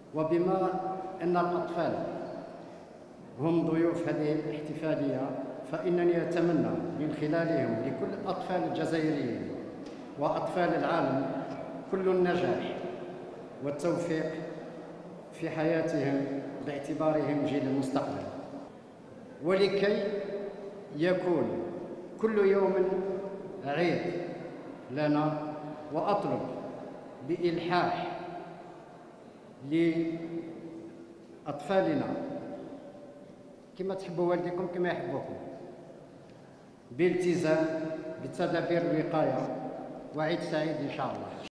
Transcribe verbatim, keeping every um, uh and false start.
وبما أن الأطفال هم ضيوف هذه الاحتفالية، فإنني أتمنى من خلالهم لكل الأطفال الجزائريين وأطفال العالم كل النجاح والتوفيق في حياتهم باعتبارهم جيل المستقبل، ولكي يكون كل يوم عيد لنا. وأطلب بإلحاح لأطفالنا كما تحبوا والديكم كما يحبوكم، بالتزام بتدابير الوقاية، وعيد سعيد إن شاء الله.